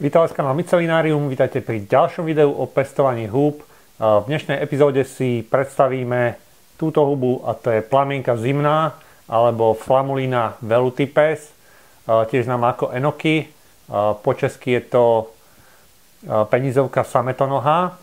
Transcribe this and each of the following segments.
Vítam vás na Mycelinárium, vítajte pri ďalšom videu o pestovaní húb. V dnešnej epizóde si predstavíme túto hubu a to je plamienka zimná alebo Flammulina velutypes, tiež známa ako enoky. Po česky je to penizovka sametonohá.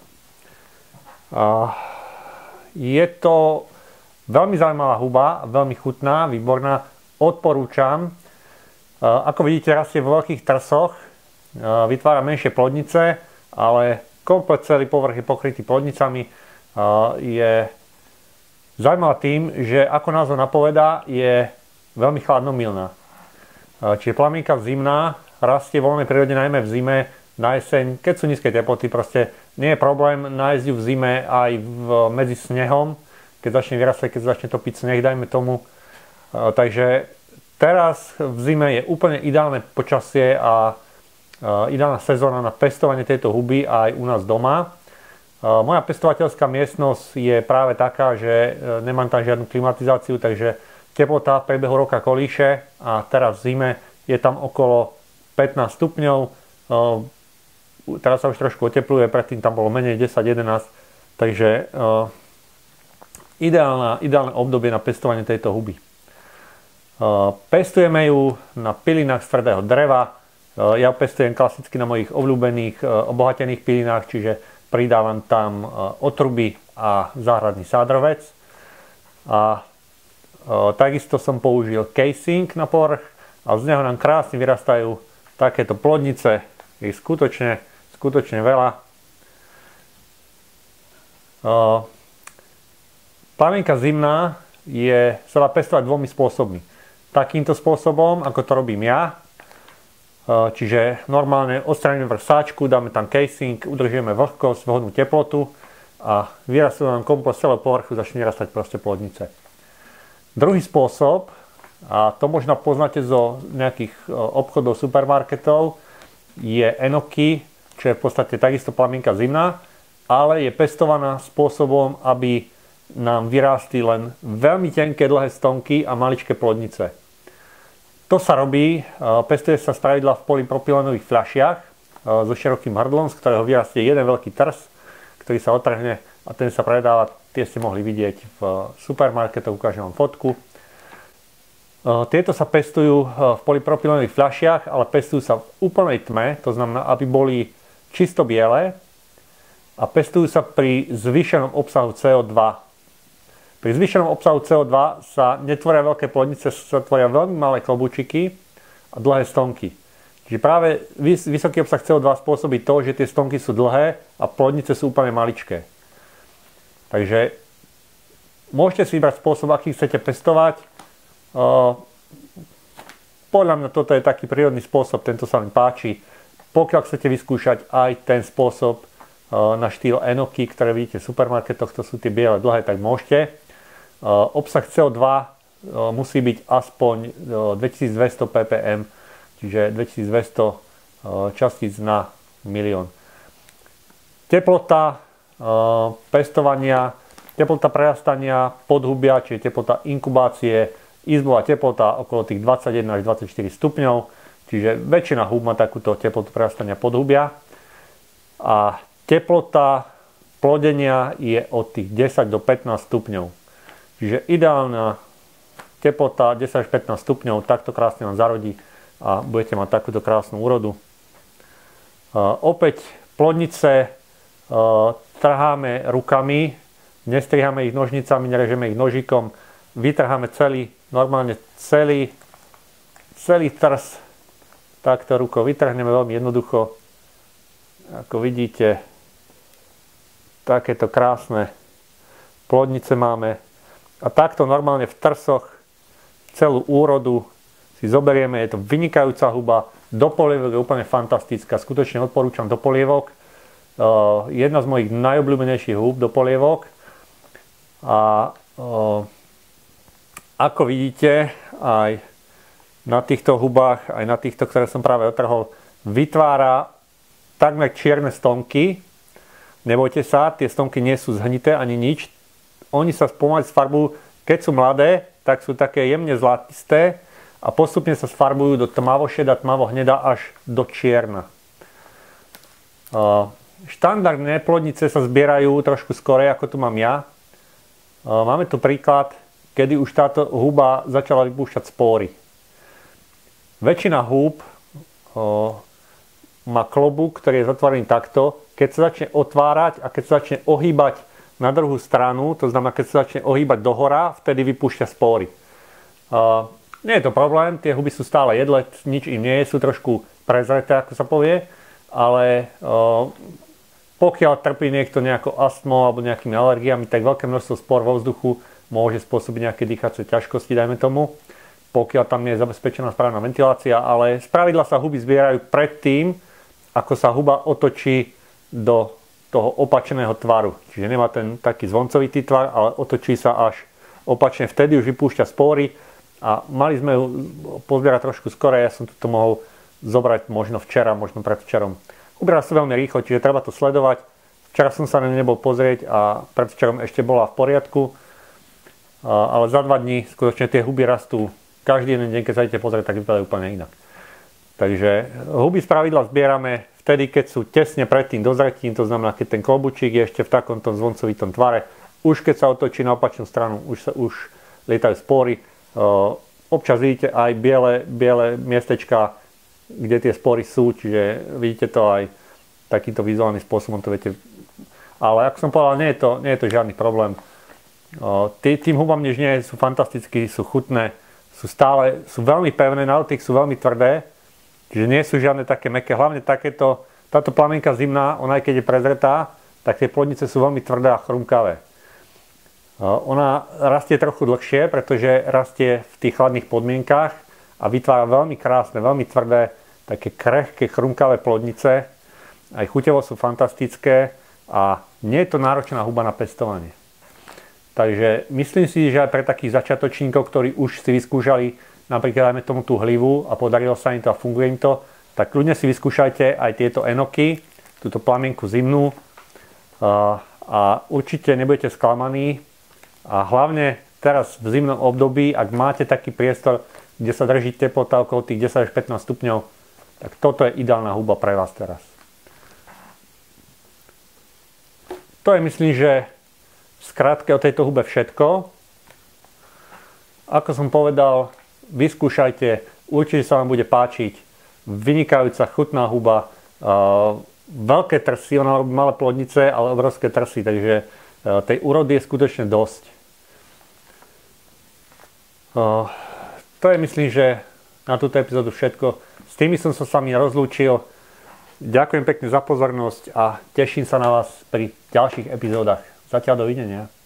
Je to veľmi zaujímavá huba, veľmi chutná, výborná, odporúčam. Ako vidíte, rastie vo veľkých trsoch, vytvára menšie plodnice, ale komplet celý povrch je pokrytý plodnicami. Je zaujímavá tým, že ako názov napovedá, je veľmi chladnomilná. Čiže plamienka zimná, rastie vo voľnej prírode najmä v zime, na jeseň, keď sú nízke teploty, proste nie je problém nájsť ju v zime aj medzi snehom, keď začne vyrastať, keď začne topiť sneh, dajme tomu. Takže teraz v zime je úplne ideálne počasie a ideálna sezóna na pestovanie tejto huby aj u nás doma. Moja pestovateľská miestnosť je práve taká, že nemám tam žiadnu klimatizáciu, takže teplota v priebehu roka kolíše a teraz v zime je tam okolo 15 stupňov. Teraz sa už trošku otepluje, predtým tam bolo menej 10-11, takže ideálne obdobie na pestovanie tejto huby. Pestujeme ju na pilinách z tvrdého dreva. Ja pestujem klasicky na mojich obľúbených obohatených pilinách, čiže pridávam tam otruby a záhradný sádrovec. A takisto som použil casing na povrch a z neho nám krásne vyrastajú takéto plodnice. Je skutočne veľa. Plamienka zimná sa dá pestovať dvomi spôsobmi. Takýmto spôsobom, ako to robím ja. Čiže normálne odstraníme vrch sáčku, dáme tam casing, udržujeme vlhkosť, vhodnú teplotu a vyrastú nám komplet celého povrchu, začne rastať proste plodnice. Druhý spôsob, a to možno poznáte zo nejakých obchodov, supermarketov, je enoky, čo je v podstate takisto plamienka zimná, ale je pestovaná spôsobom, aby nám vyrástli len veľmi tenké dlhé stonky a maličké plodnice. To sa robí, pestuje sa spravidla v polypropylenových fľašiach so širokým hrdlom, z ktorého vyrastie jeden veľký trs, ktorý sa otrhne a ten sa predáva. Tie ste mohli vidieť v supermarketoch, ukážem vám fotku. Tieto sa pestujú v polypropylenových fľašiach, ale pestujú sa v úplnej tme, to znamená, aby boli čisto biele a pestujú sa pri zvýšenom obsahu CO2. Pri zvýšenom obsahu CO2 sa netvoria veľké plodnice, sa tvoria veľmi malé klobúčiky a dlhé stonky. Čiže práve vysoký obsah CO2 spôsobí to, že tie stonky sú dlhé a plodnice sú úplne maličké. Takže môžete si vybrať spôsob, aký chcete pestovať. Podľa mňa toto je taký prírodný spôsob, tento sa mi páči. Pokiaľ chcete vyskúšať aj ten spôsob na štýl enoky, ktoré vidíte v supermarketoch, to sú tie biele dlhé, tak môžete. Obsah CO2 musí byť aspoň 2200 ppm, čiže 2200 častíc na milión. Teplota pestovania, teplota prerastania podhubia, čiže teplota inkubácie, izbová teplota okolo tých 21 až 24 stupňov, čiže väčšina húb má takúto teplotu prerastania podhubia. A teplota plodenia je od tých 10 do 15 stupňov. Čiže ideálna teplota 10 až 15 stupňov, takto krásne vám zarodí a budete mať takúto krásnu úrodu. Opäť plodnice trháme rukami, nestriháme ich nožnicami, nerežeme ich nožikom, vytrháme normálne celý trs takto rukou vytrhneme veľmi jednoducho. Ako vidíte, takéto krásne plodnice máme. A takto normálne v trsoch celú úrodu si zoberieme. Je to vynikajúca huba. Do polievok je úplne fantastická. Skutočne odporúčam do polievok. Jedna z mojich najobľúbenejších húb do polievok. A ako vidíte, aj na týchto hubách, aj na týchto, ktoré som práve otrhol, vytvára takmer čierne stonky. Nebojte sa, tie stonky nie sú zhnité ani nič. Oni sa pomaly sfarbujú, keď sú mladé, tak sú také jemne zlatisté a postupne sa sfarbujú do tmavošeda, tmavohneda až do čierna. Štandardné plodnice sa zbierajú trošku skorej, ako tu mám ja. Máme tu príklad, kedy už táto huba začala vypúšťať spóry. Väčšina húb má klobúk, ktorý je zatvorený takto. Keď sa začne otvárať a keď sa začne ohýbať na druhú stranu, to znamená, keď sa začne ohýbať dohora, vtedy vypúšťa spóry. Nie je to problém, tie huby sú stále jedle, nič im nie je, sú trošku prezreté, ako sa povie, ale pokiaľ trpí niekto nejakou astmou alebo nejakými alergiami, tak veľké množstvo spor vo vzduchu môže spôsobiť nejaké dýchacie ťažkosti, dajme tomu, pokiaľ tam nie je zabezpečená správna ventilácia, ale spravidla sa huby zbierajú predtým, ako sa huba otočí do toho opačného tvaru. Čiže nemá ten taký zvoncovitý tvar, ale otočí sa až opačne. Vtedy už vypúšťa spóry a mali sme ju pozbierať trošku skoro. Ja som to mohol zobrať možno včera, možno predvčerom. Uberá sa veľmi rýchlo, čiže treba to sledovať. Včera som sa na ne nebol pozrieť a predvčerom ešte bola v poriadku. Ale za 2 dní skutočne tie huby rastú. Každý jeden deň, keď sa idete pozrieť, tak vypadajú úplne inak. Takže huby spravidla zbierame vtedy, keď sú tesne pred tým dozretím, to znamená, keď ten klobučík je ešte v takomto zvoncovitom tvare. Už keď sa otočí na opačnú stranu, už lietajú spory. Občas vidíte aj biele miestečka, kde tie spory sú, čiže vidíte to aj takýmto vizuálnym spôsobom, to viete. Ale ako som povedal, nie je to žiadny problém. Tým hubám než nie sú fantasticky, sú chutné, sú veľmi pevné, na dotyk sú veľmi tvrdé, čiže nie sú žiadne také mäkké. Hlavne táto plamienka zimná, ona aj keď je prezretá, tak tie plodnice sú veľmi tvrdé a chrumkavé. Ona rastie trochu dlhšie, pretože rastie v tých chladných podmienkach a vytvára veľmi krásne, veľmi tvrdé, také krehké, chrumkavé plodnice. Aj chuťovo sú fantastické a nie je to náročná huba na pestovanie. Takže myslím si, že aj pre takých začiatočníkov, ktorí už si vyskúšali napríklad dajme tomu tú hlivu a podarilo sa im to a funguje im to, tak ľudne si vyskúšajte aj tieto enoky, túto plamienku zimnú a určite nebudete sklamaní. A hlavne teraz v zimnom období, ak máte taký priestor, kde sa drží teplota okolo tých 10 až 15 stupňov, tak toto je ideálna huba pre vás teraz. To je, myslím, že v skratke o tejto hube všetko. Ako som povedal, vyskúšajte, určite sa vám bude páčiť. Vynikajúca, chutná huba, veľké trsy, ona robí malé plodnice, ale obrovské trsy, takže tej úrody je skutočne dosť. To je, myslím, že na túto epizódu všetko. S tými som sa s vami rozlúčil. Ďakujem pekne za pozornosť a teším sa na vás pri ďalších epizódach. Zatiaľ dovidenia.